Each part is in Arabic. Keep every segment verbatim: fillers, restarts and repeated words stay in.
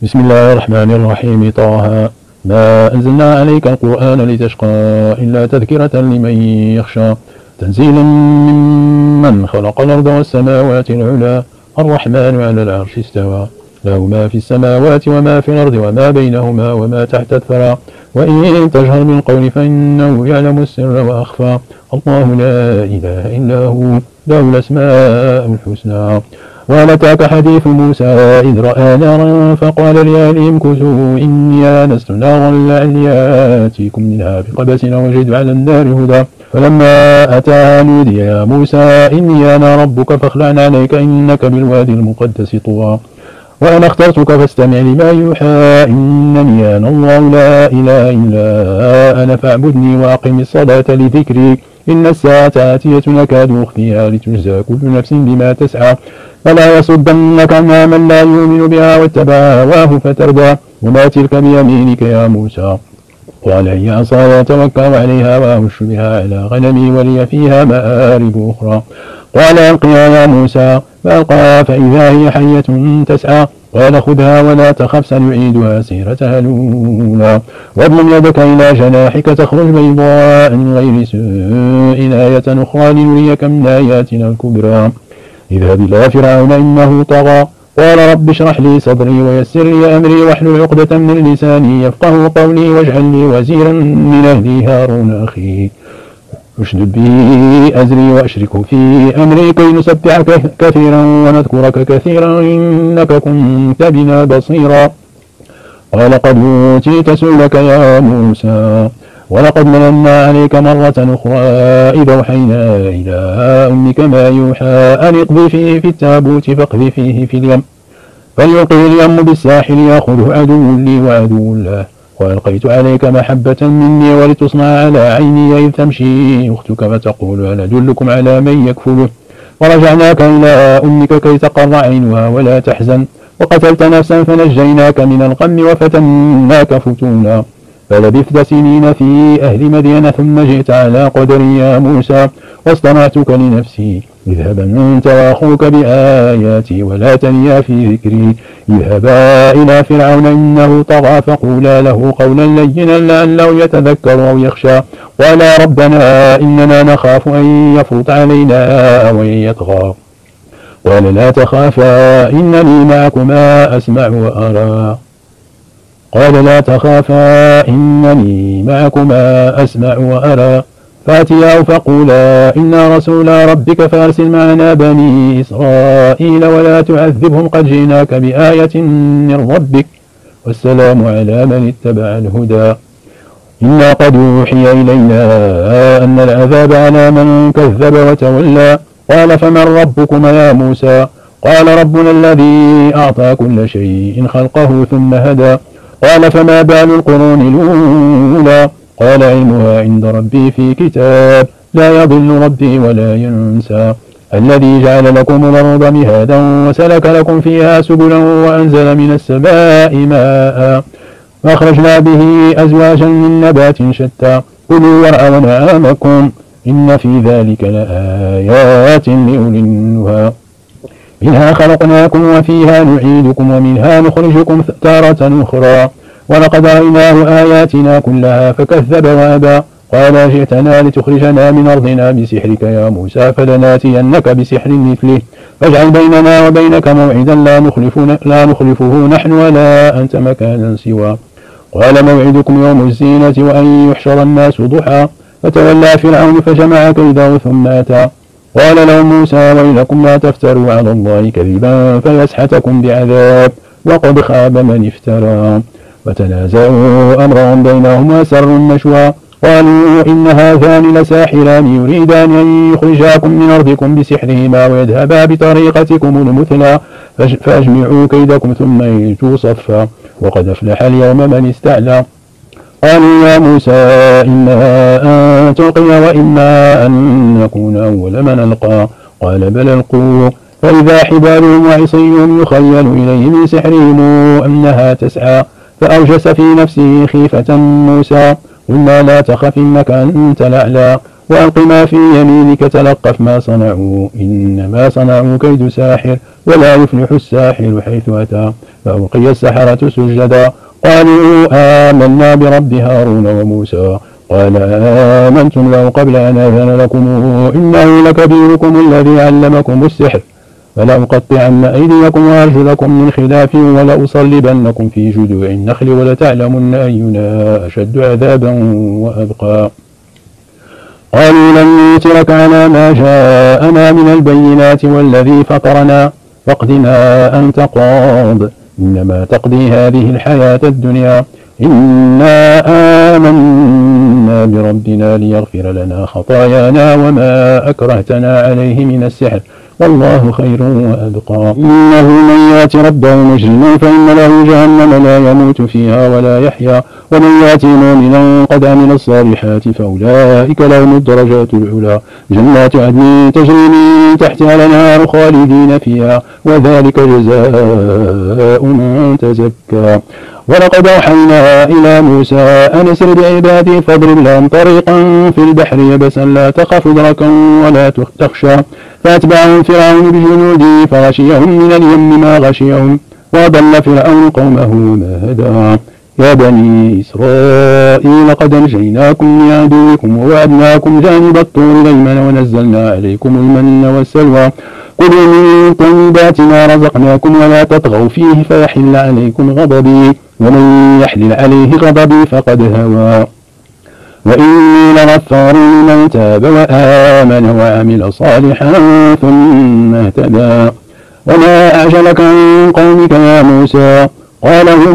بسم الله الرحمن الرحيم. طه ما أنزلنا عليك القرآن لتشقى إلا تذكرة لمن يخشى تنزيلا ممن خلق الأرض والسماوات العلى الرحمن على العرش استوى له ما في السماوات وما في الأرض وما بينهما وما تحت الثرى وإن تجهر بالقول فإنه يعلم السر وأخفى الله لا إله إلا هو له الأسماء الحسنى. وهل أتاك حديث موسى إذ رأى نارا فقال لأهلهم كثوا إني آنست نارا لعلي آتيكم منها بقبس أو أجد على النار هدى فلما أتاها نودي يا موسى إني أنا ربك فاخلع عليك إنك بالوادي المقدس طوى وأنا اخترتك فاستمع لما يوحى إنني أنا الله لا إله إلا أنا فاعبدني وأقم الصلاة لذكري إن الساعة آتية نكاد أخفيها لتجزى كل نفس بما تسعى فلا يصدنك عنها من لا يؤمن بها واتبع هواه فتردى وما تلك بيمينك يا موسى قال هي عصاي أتوكل عليها وأهش بها على غنمي ولي فيها مآرب أخرى قال ألقها يا موسى فألقاها فإذا هي حية تسعى قال خذها ولا تخف سنعيدها سيرتها الأولى واضم يدك إلى جناحك تخرج بيضاء من غير سوء آية أخرى لنريك من آياتنا الكبرى اذهب إلى فرعون إنه طغى قال رب اشرح لي صدري ويسر لي أمري واحلل عقدة من لساني يفقه قولي واجعل لي وزيرا من أهلي هارون أخي اشدد به أزري وأشركه في أمري كي نسبحك كثيرا ونذكرك كثيرا إنك كنت بنا بصيرا قال قد أوتيت سؤلك يا موسى ولقد مننا عليك مرة أخرى إذا أوحينا إلى أمك ما يوحى أن اقذفيه فيه في التابوت فاقذفيه فيه في اليم فليلقه اليم بالساحل يأخذه عدو لي وعدو له وألقيت عليك محبة مني ولتصنع على عيني إذ تمشي أختك فتقول هل أدلكم على من يكفله ورجعناك إلى أمك كي تقر عينها ولا تحزن وقتلت نفسا فنجيناك من الغم وفتناك فتونا فلبثت سنين في أهل مدين ثم جئت على قدري يا موسى واصطنعتك لنفسي اذهب أنت وأخوك بآياتي ولا تنيا في ذكري اذهبا إلى فرعون إنه طغى فقولا له قولا لينا لعله يتذكر أو يخشى ولا ربنا إننا نخاف أن يفرط علينا أو أن يطغى قال لا تخافا إنني معكما أسمع وأرى قال لا تخافا إنني معكما أسمع وأرى فأتياه فقولا إنا رسول ربك فأرسل معنا بني إسرائيل ولا تعذبهم قد جئناك بآية من ربك والسلام على من اتبع الهدى إنا قد أوحي إلينا أن العذاب على من كذب وتولى قال فمن ربكما يا موسى قال ربنا الذي أعطى كل شيء خلقه ثم هدى قال فما بال القرون الأولى قال علمها عند ربي في كتاب لا يضل ربي ولا ينسى الذي جعل لكم الأرض مهادا وسلك لكم فيها سبلا وأنزل من السماء ماء فأخرجنا به أزواجا من نبات شتى كلوا وارعوا أنعامكم إن في ذلك لآيات لأولي النهى منها خلقناكم وفيها نعيدكم ومنها نخرجكم تارة أخرى ولقد أريناه آياتنا كلها فكذب وأبى قال جئتنا لتخرجنا من أرضنا بسحرك يا موسى فلناتينك بسحر مثله فاجعل بيننا وبينك موعدا لا, لا نخلفه نحن ولا أنت مكانا سوى قال موعدكم يوم الزينة وأن يحشر الناس ضحى فتولى فرعون فجمع كيده ثم أتى قال لهم موسى ويلكم لا تفتروا على الله كذبا فيسحتكم بعذاب وقد خاب من افترى وتنازعوا أمرهم بينهم وأسروا النشوى قالوا إن هذان لساحران يريدان أن يخرجاكم من أرضكم بسحرهما ويذهبا بطريقتكم المثلى فأجمعوا كيدكم ثم يجوا صفا وقد أفلح اليوم من استعلى قالوا يا موسى إما أن تلقي وإما أن نكون أول من ألقى قال بل ألقوا فإذا حبالهم وعصيهم يخيل إليه من سحرهم أنها تسعى فأوجس في نفسه خيفة موسى قلنا لا تخف إنك أنت الأعلى وألق ما في يمينك تلقف ما صنعوا إنما صنعوا كيد ساحر ولا يفلح الساحر حيث أتى. فألقي السحرة سجدا قالوا آمنا برب هارون وموسى قال آمنتم له قبل أن أذن لكم إنه لكبيركم الذي علمكم السحر فلأقطعن أيديكم وأرجلكم من خلاف ولأصلبنكم في جذوع النخل ولتعلمن أينا أشد عذابا وأبقى. قالوا لن نؤثرك على ما جاءنا من البينات والذي فطرنا فاقض ما أنت قاض إنما تقضي هذه الحياة الدنيا إنا آمنا بربنا ليغفر لنا خطايانا وما أكرهتنا عليه من السحر والله خير وأبقى. إنه من يأت ربه مجرما فإن له جهنم لا يموت فيها ولا يحيا ومن يأتي مؤمنا قد عمل الصالحات فأولئك لهم الدرجات العلى جنات عدن تجري من تحتها الأنهار خالدين فيها وذلك جزاء من تزكى. ولقد أوحينا إلى موسى أن اسر بعبادي فاضرب لهم طريقا في البحر يبسا لا تخف دركا ولا تخشى فأتبعهم فرعون بجنوده فغشيهم من اليم ما غشيهم وضل فرعون قومه ما هدى. يا بني إسرائيل قد نجيناكم من عدوكم ووعدناكم جانب الطور الأيمن ونزلنا عليكم المن والسلوى كلوا من طيبات ما رزقناكم ولا تطغوا فيه فيحل عليكم غضبي ومن يحلل عليه غضبي فقد هوى وإني لغفار لمن تاب وآمن وعمل صالحا ثم اهتدى. وما أعجلك عن قومك يا موسى قال هم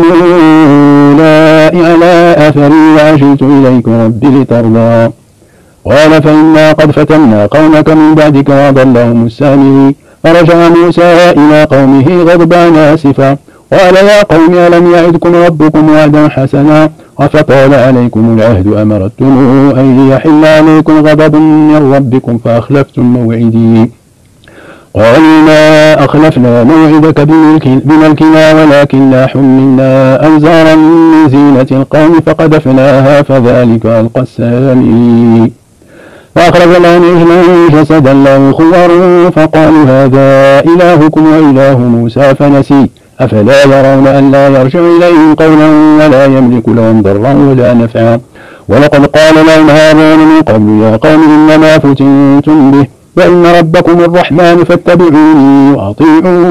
أولئك على أثري وعجلت إليك ربي لترضى. قال فإنا قد فتنا قومك من بعدك وأضلهم السامري فرجع موسى إلى قومه غضبان آسفا قال يا قوم ألم يعدكم ربكم وعدا حسنا أفطال عليكم العهد أمرتم أن يحل عليكم غضب من ربكم فأخلفتم موعدي. قالوا ما أخلفنا موعدك بملكنا ولكننا حملنا أوزارا من زينة القوم فقذفناها فذلك ألقى السامري فأخرج لهم عجلا جسدا له خوار فقالوا هذا إلهكم وإله موسى فنسي أفلا يرون أن لا يرجع إليهم قولا ولا يملك لهم ضرا ولا نفعا. ولقد قال لهم هارون من قبل يا قوم إنما فتنتم به وإن ربكم الرحمن فاتبعوني وأطيعوا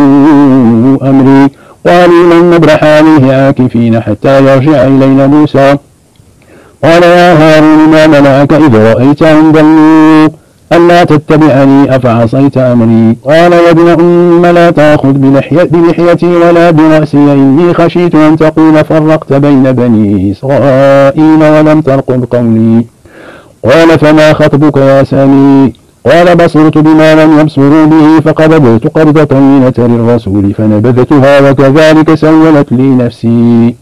أمري. قالوا لن نبرح عليه عاكفين حتى يرجع إلينا موسى. قال يا هارون ما منعك إذ رأيتهم ضلوا ألا تتبعني أفعصيت أمري. قال يا ابن أم لا تأخذ بلحيتي ولا برأسي إني خشيت أن تقول فرقت بين بني إسرائيل ولم ترقب قولي. قال فما خطبك يا سامي قال بصرت بما لم يبصروا به فقبضت قبضة من أثر الرسول فنبذتها وكذلك سولت لي نفسي.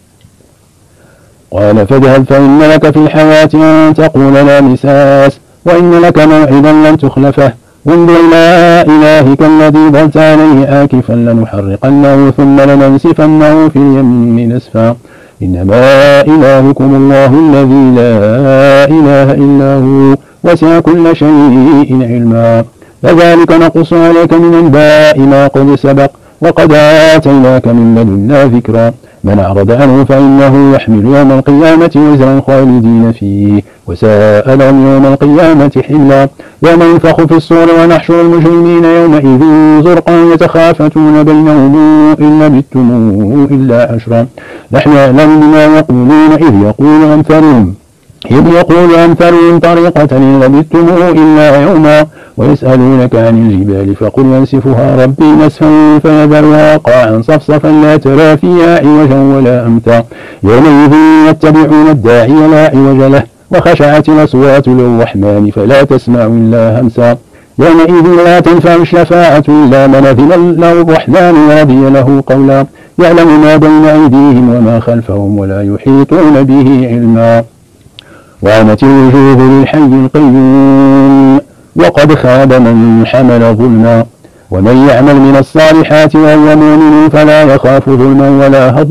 قال فاذهب فإن لك في الحياة أن تقول لا مساس وإن لك موعدا لن تخلفه وانظر إلى إلهك الذي ظلت عليه آكفا لنحرقنه ثم لننسفنه في اليم نسفا إنما إلهكم الله الذي لا إله إلا هو وسع كل شيء علما. فذلك نقص عليك من أنباء ما قد سبق وقد آتيناك من لدنا ذكرا. من أعرض عنه فإنه يحمل يوم القيامة وزرا خالدين فيه وساء لهم يوم القيامة حملا. يوم ينفخ في الصور ونحشر المجرمين يومئذ زرقا يتخافتون بينهم إن لبثتم إلا عشرا نحن أعلم بما يقولون إذ يقول أمثالهم إذ يقول أمثالهم طريقة إن لبثتم إلا يوما ويسألونك عن الجبال فقل ينسفها ربي نسفا فيذرها قاعا صفصفا لا ترى فيها عوجا ولا أمتا يومئذ يتبعون الداعي لا عوج له وخشعت الأصوات للرحمن فلا تسمع إلا همسا. يومئذ لا تنفع الشفاعة إلا من أذن له الرحمن ورضي له قولا. يعلم ما بين أيديهم وما خلفهم ولا يحيطون به علما. وعنت الوجوه للحي القيوم وقد خاب من حمل ظلما. ومن يعمل من الصالحات وهو مؤمن فلا يخاف ظلما ولا هضما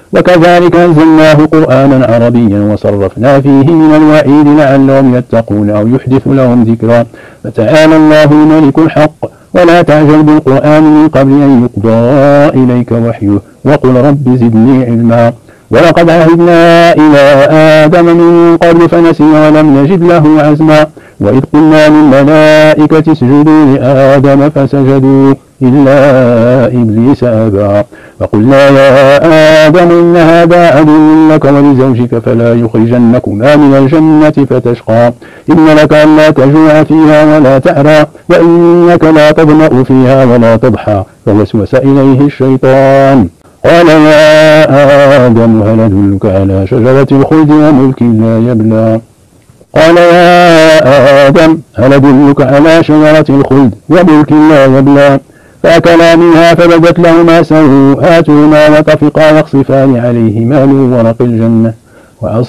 وكذلك أنزلناه قرآنا عربيا وصرفنا فيه من الوعيد لعلهم يتقون أو يحدث لهم ذكرا فتعالى الله الملك الحق ولا تعجل بالقرآن من قبل أن يقضى إليك وحيه وقل رب زدني علما ولقد عهدنا إلى آدم من قبل فنسي ولم نجد له عزما وإذ قلنا للملائكة اسجدوا لآدم فسجدوا إلا إبليس أبى فقلنا يا آدم إن هذا عدو لك ولزوجك فلا يخرجنكما من الجنة فتشقى إن لك ألا تجوع فيها ولا تعرى وإنك لا تظمأ فيها ولا تضحى فوسوس إليه الشيطان قال يا آدم هل أدلك على شجرة الخلد وملك لا يبلى قال يا آدم هل أدلك على شجرة الخلد وملك لا يبلى فأكلا منها فبدت لهما سوآتهما وطفقا يخصفان عليهما من ورق الجنة وعصى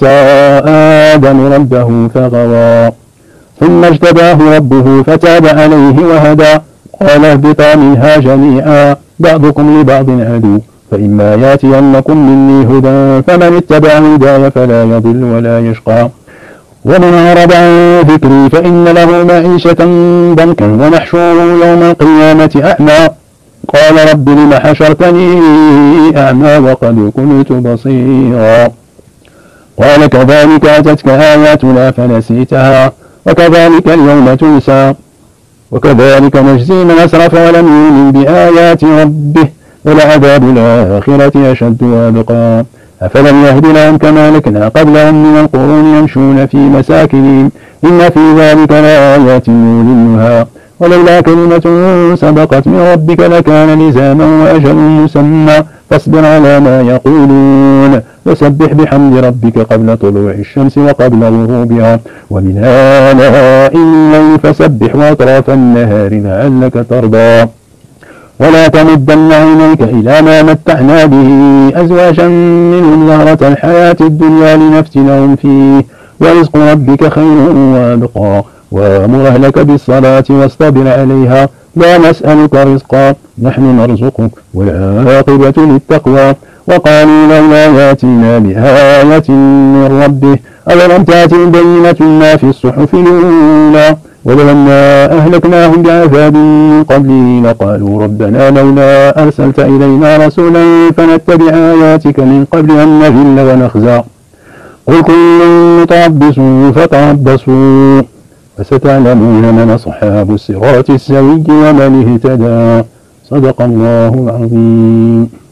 آدم ربه فغوى ثم اجتباه ربه فتاب عليه وهدى قال اهبطا منها جميعا بعضكم لبعض عدو فإما ياتينكم مني هدى فمن اتبع هداي فلا يضل ولا يشقى ومن أعرض عن ذكري فإن له معيشة ضنكا ونحشره يوم القيامة أعمى قال رب لم حشرتني أعمى وقد كنت بصيرا قال كذلك أتتك آياتنا فنسيتها وكذلك اليوم تنسى وكذلك نجزي من أسرف ولم يؤمن بآيات ربه ولعذاب الآخرة أشد وأبقى أفلم يهد لهم كما لكنا قبلهم من القرون يمشون في مساكنهم إن في ذلك لآيات يولنها ولولا كلمة سبقت من ربك لكان لزاما وأجل مسمى فاصبر على ما يقولون وسبح بحمد ربك قبل طلوع الشمس وقبل غروبها ومن آلاء الليل فسبح وأطراف النهار لعلك ترضى ولا تمدن عينيك إلى ما متعنا به أزواجا منهم زهرة الحياة الدنيا لنفتنهم فيه ورزق ربك خير وأبقى وأمر أهلك بالصلاة واصطبر عليها لا نسألك رزقا نحن نرزقك والعاقبة للتقوى وقالوا لولا ياتينا بآية من ربه أولم تأتهم بينة ما في الصحف الأولى ولو أنا أهلكناهم بعذاب من قبله لقالوا ربنا لولا أرسلت إلينا رسولا فنتبع آياتك من قبل أن نذل ونخزى قل كل متربص فتربصوا فستعلمون من أصحاب الصراط السوي ومن اهتدى صدق الله العظيم.